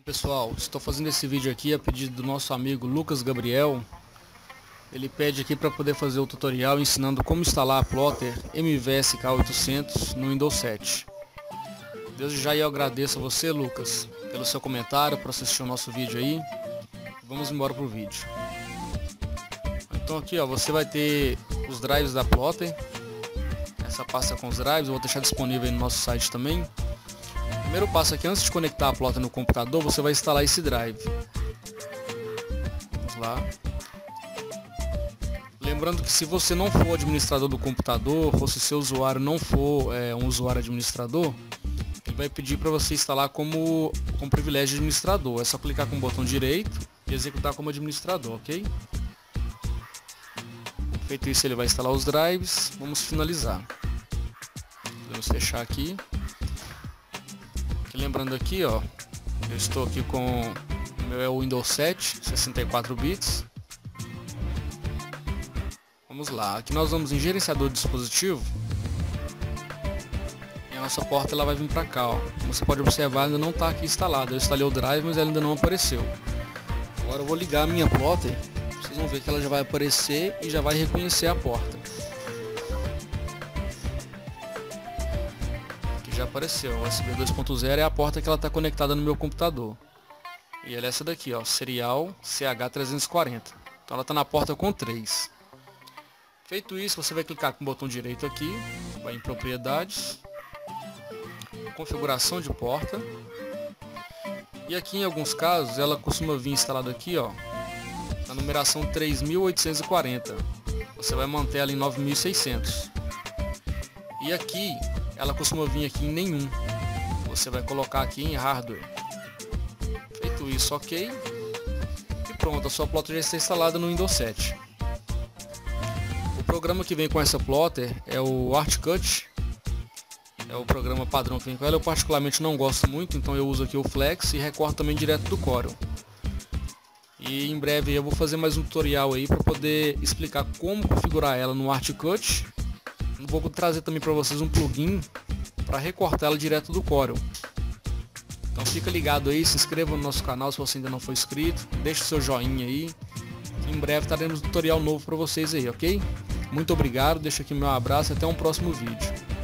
Pessoal, estou fazendo esse vídeo aqui a pedido do nosso amigo Lucas Gabriel. Ele pede aqui para poder fazer o tutorial ensinando como instalar a plotter MVS K800 no Windows 7. Desde já eu agradeço a você, Lucas, pelo seu comentário, por assistir o nosso vídeo aí. Vamos embora pro vídeo. Então aqui, ó, você vai ter os drives da plotter. Essa pasta com os drives eu vou deixar disponível aí no nosso site também. O primeiro passo aqui, antes de conectar a plotter no computador, você vai instalar esse drive. Vamos lá. Lembrando que se você não for administrador do computador, ou se seu usuário não for um usuário administrador, ele vai pedir para você instalar com privilégio de administrador. É só clicar com o botão direito e executar como administrador, ok? Feito isso, ele vai instalar os drives. Vamos finalizar. Vamos fechar aqui. Lembrando aqui, ó, eu estou aqui com o meu é o Windows 7, 64 bits. Vamos lá, aqui nós vamos em gerenciador de dispositivo. E a nossa porta ela vai vir para cá, ó. Como você pode observar, ainda não está aqui instalado. Eu instalei o drive, mas ela ainda não apareceu. Agora eu vou ligar a minha plotter. Vocês vão ver que ela já vai aparecer e já vai reconhecer a porta. Já apareceu, o USB 2.0 é a porta que ela está conectada no meu computador. E ela é essa daqui, ó, serial CH340. Então ela está na porta com 3. Feito isso, você vai clicar com o botão direito aqui, vai em propriedades, configuração de porta. E aqui em alguns casos ela costuma vir instalada aqui, ó, na numeração 3840. Você vai manter ela em 9600. E aqui ela costuma vir aqui em nenhum. Você vai colocar aqui em hardware. Feito isso, ok. E pronto, a sua plotter já está instalada no Windows 7. O programa que vem com essa plotter é o Artcut. É o programa padrão que vem com ela. Eu particularmente não gosto muito, então eu uso aqui o Flex e recorto também direto do Corel. E em breve eu vou fazer mais um tutorial aí para poder explicar como configurar ela no Artcut. Vou trazer também para vocês um plugin para recortar ela direto do Corel. Então fica ligado aí, se inscreva no nosso canal se você ainda não for inscrito, deixe o seu joinha aí, que em breve teremos um tutorial novo para vocês aí, ok? Muito obrigado, deixo aqui meu abraço e até um próximo vídeo.